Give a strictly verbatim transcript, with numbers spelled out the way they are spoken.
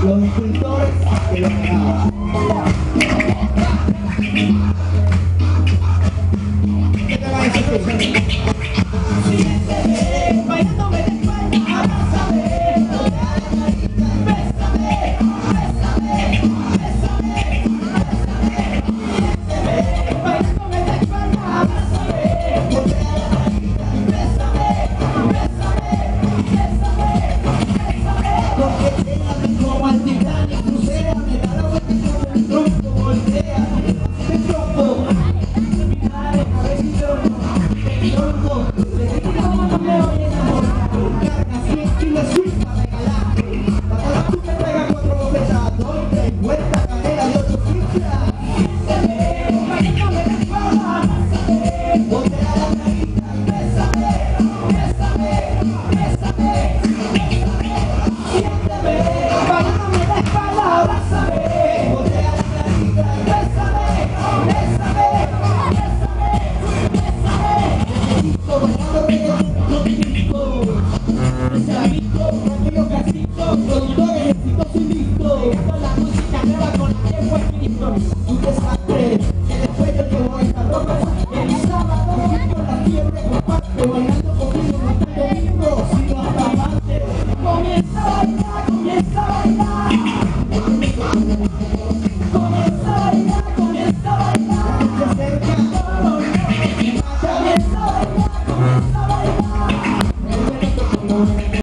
los escritores que lo graban. ¿Qué te va a decir? Bailándome de espalda, abrázame, bésame, bésame, bésame, bésame, bailándome de espalda, abrázame, bésame, bésame, bésame, coqueteame como al Titanic, crucéame, da la vuelta como un tronco, voltea, me tronco, mirare, a ver si tronco, me tronco, como no me voy a enamorar, carga cien kilos swing para regalar, para tú me traigas cuatro bofetadas, doy tres vueltas, cadera y ocho fichas, bésame, bailándome de espalda, abrázame, voltea la narita, bésame, bésame, bésame, siénteme, bailándome de espalda, abrázame, voltea la narita, bésame, bésame, necesito bailando reggaetón contigo, ese amigo, conmigo casito, productores, exitoso y listo, llegando a la música nueva con la que fue escrito, un desastre, que después yo llevo esta ropa, el sábado con la fiebre compacto, bailando conmigo no está domingo, sino hasta amante, comienza a bailar, comienza a bailar.